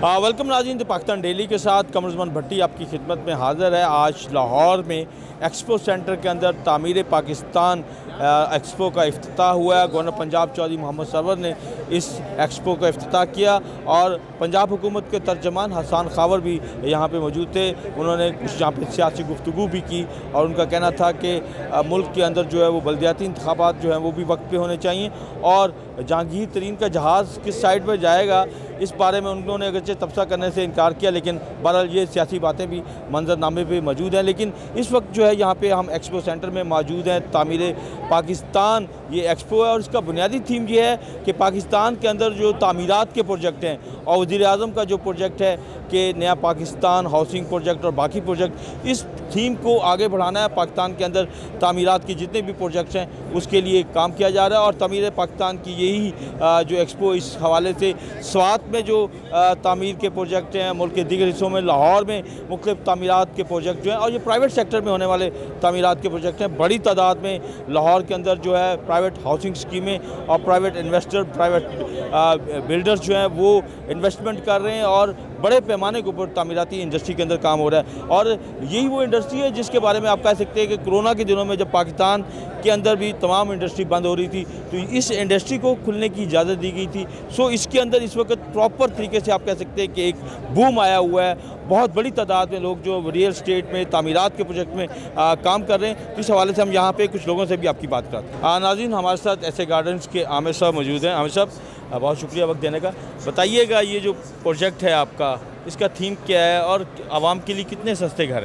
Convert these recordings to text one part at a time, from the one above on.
Welcome नाज़रीन, तो Pakistan daily के साथ कमर उस्मान भट्टी आपकी खिदमत में हाज़िर है। आज लाहौर में एक्सपो सेंटर के अंदर तामीर पाकिस्तान एक्सपो का इफ्तिताह हुआ है। गवर्नर पंजाब चौधरी मोहम्मद सरवर ने इस एक्सपो का इफ्तिताह किया और पंजाब हुकूमत के तर्जमान हसन खावर भी यहाँ पे मौजूद थे। उन्होंने कुछ यहाँ पे सियासी गुफ्तगू भी की और उनका कहना था कि मुल्क के अंदर जो है वो बल्दियाती इंतखाबात जो हैं वो भी वक्त पे होने चाहिए और जहांगीर तरीन का जहाज़ किस साइड पर जाएगा इस बारे में उन्होंने अगरचे तबसरा करने से इनकार किया, लेकिन बहरहाल ये सियासी बातें भी मंजरनामे पे मौजूद हैं। लेकिन इस वक्त जो है यहाँ पे हम एक्सपो सेंटर में मौजूद हैं। तामीर पाकिस्तान ये एक्सपो है और इसका बुनियादी थीम ये है कि पाकिस्तान के अंदर जो तामीरात के प्रोजेक्ट हैं और वज़ीर-ए-आज़म का जो प्रोजेक्ट है कि नया पाकिस्तान हाउसिंग प्रोजेक्ट और बाकी प्रोजेक्ट, इस थीम को आगे बढ़ाना है। पाकिस्तान के अंदर तामीरात के जितने भी प्रोजेक्ट्स हैं उसके लिए काम किया जा रहा है और तामीर पाकिस्तान की यही जो एक्सपो इस हवाले से स्वात में जो तामीर के प्रोजेक्ट हैं, मुल्क के दीगर हिस्सों में लाहौर में मुख्तलिफ तामीरात के प्रोजेक्ट जो हैं और ये प्राइवेट सेक्टर में होने वाले तामीरात के प्रोजेक्ट हैं। बड़ी तादाद में लाहौर के अंदर जो है प्राइवेट हाउसिंग स्कीमें और प्राइवेट इन्वेस्टर, प्राइवेट बिल्डर्स जो हैं वो इन्वेस्टमेंट कर रहे हैं और बड़े पैमाने के ऊपर तामीराती इंडस्ट्री के अंदर काम हो रहा है। और यही वो इंडस्ट्री है जिसके बारे में आप कह सकते हैं कि कोरोना के दिनों में जब पाकिस्तान के अंदर भी तमाम इंडस्ट्री बंद हो रही थी तो इस इंडस्ट्री को खुलने की इजाज़त दी गई थी। सो इसके अंदर इस वक्त प्रॉपर तरीके से आप कह सकते हैं कि एक बूम आया हुआ है। बहुत बड़ी तादाद में लोग जो रियल स्टेट में तामीरात के प्रोजेक्ट में काम कर रहे हैं। तो इस हवाले से हम यहाँ पे कुछ लोगों से भी आपकी बात करते हैं। नाज़रीन, हमारे साथ ऐसे गार्डन्स के आमिर साहब मौजूद हैं। आमिर साहब, बहुत शुक्रिया वक्त देने का। बताइएगा ये जो प्रोजेक्ट है आपका, इसका थीम क्या है और आवाम के लिए कितने सस्ते घर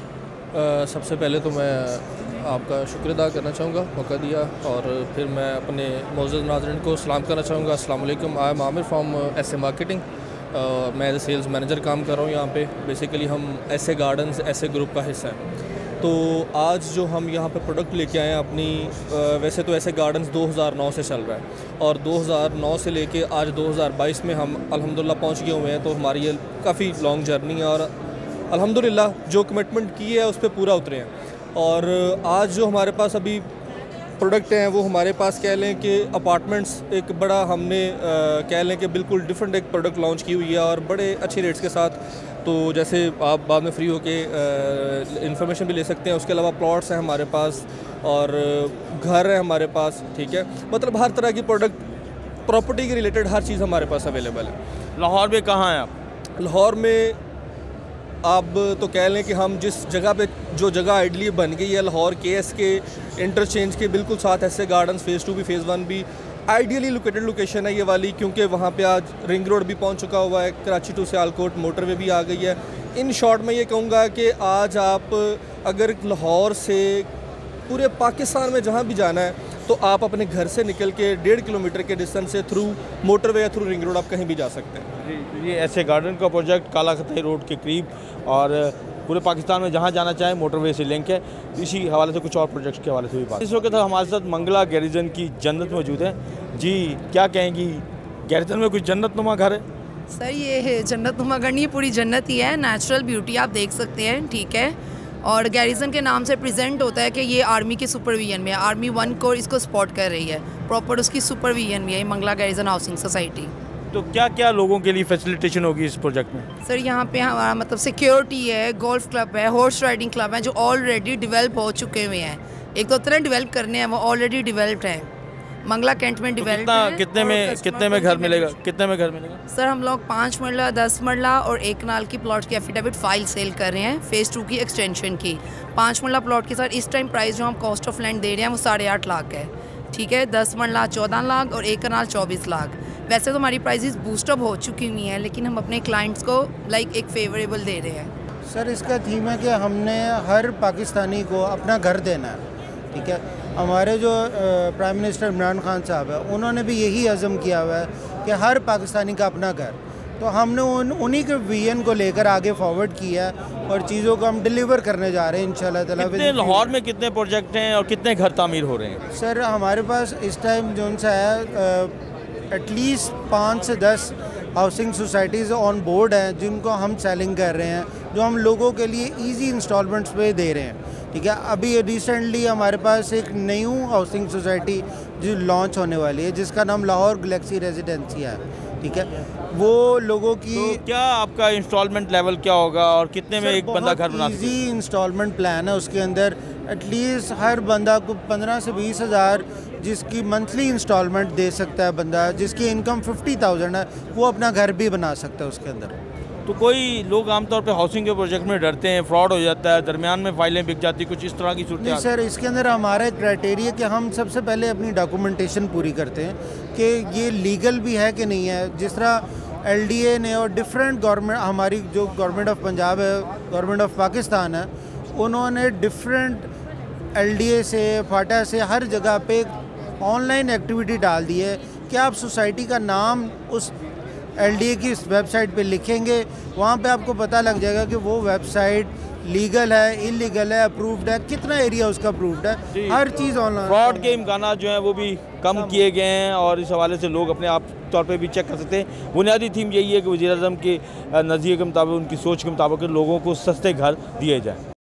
हैं? सबसे पहले तो मैं आपका शुक्रिया अदा करना चाहूँगा मौका दिया, और फिर मैं अपने मौजूद नाज़रीन को सलाम करना चाहूँगा। अस्सलाम वालेकुम। आई एम आमिर फ्राम ऐसे मार्केटिंग। मैं एज ए सेल्स मैनेजर काम कर रहा हूँ यहाँ पे। बेसिकली हम ऐसे गार्डन्स ऐसे ग्रुप का हिस्सा हैं। तो आज जो हम यहाँ पे प्रोडक्ट लेके आए हैं अपनी, वैसे तो ऐसे गार्डन्स 2009 से चल रहा है और 2009 से लेके आज 2022 में हम अल्हम्दुलिल्लाह पहुँच गए हुए हैं। तो हमारी ये काफ़ी लॉन्ग जर्नी है और अल्हम्दुलिल्लाह जो कमिटमेंट की है उस पर पूरा उतरे हैं। और आज जो हमारे पास अभी प्रोडक्ट हैं वो हमारे पास कह लें कि अपार्टमेंट्स एक बड़ा हमने कह लें कि बिल्कुल डिफरेंट एक प्रोडक्ट लॉन्च की हुई है और बड़े अच्छे रेट्स के साथ। तो जैसे आप बाद में फ्री होके इंफॉर्मेशन भी ले सकते हैं। उसके अलावा प्लॉट्स हैं हमारे पास और घर है हमारे पास, ठीक है। मतलब हर तरह की प्रोडक्ट, प्रॉपर्टी के रिलेटेड हर चीज़ हमारे पास अवेलेबल है। लाहौर में कहाँ हैं आप? लाहौर में आप तो कह लें कि हम जिस जगह पे, जो जगह आइडली बन गई है लाहौर KS के इंटरचेंज के बिल्कुल साथ, ऐसे गार्डन्स फ़ेज़ 2 भी फ़ेज़ 1 भी आइडियली लोकेटेड लोकेशन है ये वाली, क्योंकि वहाँ पे आज रिंग रोड भी पहुँच चुका हुआ है, कराची टू सियालकोट मोटरवे भी आ गई है। इन शॉर्ट में ये कहूँगा कि आज आप अगर लाहौर से पूरे पाकिस्तान में जहाँ भी जाना है तो आप अपने घर से निकल के 1.5 किलोमीटर के डिस्टेंस से थ्रू मोटरवे या थ्रू रिंग रोड आप कहीं भी जा सकते हैं। ये ऐसे गार्डन का प्रोजेक्ट काला खताई रोड के करीब और पूरे पाकिस्तान में जहाँ जाना चाहें मोटरवे से लिंक है। इसी हवाले से कुछ और प्रोजेक्ट्स के हवाले से भी बात। इस वक्त हमारे साथ मंगला गैरिजन की जन्नत मौजूद है। जी, क्या कहेंगी, गैरिजन में कुछ जन्नत नुमा घर है? सर ये है जन्नत नुमा घर नहीं, पूरी जन्नत ही है। नेचुरल ब्यूटी आप देख सकते हैं, ठीक है। और गैरिजन के नाम से प्रेजेंट होता है कि ये आर्मी के सुपरविजन में है। आर्मी 1 कोर इसको सपोर्ट कर रही है, प्रॉपर उसकी सुपरविजन में है मंगला गैरिजन हाउसिंग सोसाइटी। तो क्या क्या लोगों के लिए फैसिलिटेशन होगी इस प्रोजेक्ट में? सर यहाँ पे हमारा मतलब सिक्योरिटी है, गोल्फ क्लब है, हॉर्स राइडिंग क्लब है जो ऑलरेडी डेवलप हो चुके हुए हैं। एक तो तरह डेवलप करने हैं, वो ऑलरेडी डेवलप्ड है। मंगला कैंट में डेवलप है। कितने में घर मिलेगा? कितने में घर मिलेगा? सर हम लोग 5 मरला, 10 मरला और 1 कनाल की प्लॉट की एफिडेविट फाइल सेल कर रहे हैं फ़ेज़ 2 की एक्सटेंशन की। 5 मरला प्लॉट के साथ इस टाइम प्राइस जो हम कॉस्ट ऑफ लैंड दे रहे हैं वो 8.5 लाख है, ठीक है। 10 मरला 14 लाख और 1 कनाल 24 लाख। वैसे तो हमारी प्राइसेस बूस्टअप हो चुकी हुई हैं, लेकिन हम अपने क्लाइंट्स को एक फेवरेबल दे रहे हैं। सर इसका थीम है कि हमने हर पाकिस्तानी को अपना घर देना है, ठीक है। हमारे जो प्राइम मिनिस्टर इमरान खान साहब है उन्होंने भी यही अज़म किया हुआ है कि हर पाकिस्तानी का अपना घर। तो हमने उन्हीं के विजन को लेकर आगे फॉरवर्ड किया और चीज़ों को हम डिलीवर करने जा रहे हैं इंशाल्लाह ताला। लाहौर में कितने प्रोजेक्ट हैं और कितने घर तामीर हो रहे हैं? सर हमारे पास इस टाइम जो सा है एटलीस्ट 5 से 10 हाउसिंग सोसाइटीज़ ऑन बोर्ड हैं जिनको हम सेलिंग कर रहे हैं, जो हम लोगों के लिए ईजी इंस्टॉलमेंट्स पे दे रहे हैं, ठीक है। अभी रिसेंटली हमारे पास एक न्यू हाउसिंग सोसाइटी जो लॉन्च होने वाली है जिसका नाम लाहौर गैलेक्सी रेजिडेंसी है, ठीक है। वो लोगों की। तो क्या आपका इंस्टॉलमेंट लेवल क्या होगा और कितने में एक बंदा घर बना सकता है? इजी इंस्टॉलमेंट प्लान है, उसके अंदर एटलीस्ट हर बंदा को 15 से 20 हज़ार जिसकी मंथली इंस्टॉलमेंट दे सकता है बंदा, जिसकी इनकम 50,000 है, वो अपना घर भी बना सकता है उसके अंदर। तो कोई लोग आमतौर पे हाउसिंग के प्रोजेक्ट में डरते हैं, फ्रॉड हो जाता है, दरमियान में फाइलें बिक जाती, कुछ इस तरह की सूरत? नहीं सर, इसके अंदर हमारा एक क्राइटेरिया कि हम सबसे पहले अपनी डॉक्यूमेंटेशन पूरी करते हैं कि ये लीगल भी है कि नहीं है। जिस तरह LDA ने और डिफरेंट गवर्नमेंट, हमारी जो गवर्नमेंट ऑफ पंजाब है, गवर्नमेंट ऑफ पाकिस्तान है, उन्होंने डिफरेंट LDA से, फाटा से, हर जगह पे ऑनलाइन एक्टिविटी डाल दी है कि आप सोसाइटी का नाम उस LDA की इस वेबसाइट पे लिखेंगे, वहाँ पे आपको पता लग जाएगा कि वो वेबसाइट लीगल है, इलीगल है, अप्रूव्ड है, कितना एरिया उसका अप्रूव्ड है, हर चीज़ ऑनलाइन। फ्रॉड के इम्कानात जो हैं वो भी कम किए गए हैं और इस हवाले से लोग अपने आप तौर पे भी चेक कर सकते हैं। बुनियादी थीम यही है कि वज़ीर-ए-आज़म के नज़रिए के मुताबिक, उनकी सोच के मुताबिक लोगों को सस्ते घर दिए जाएँ।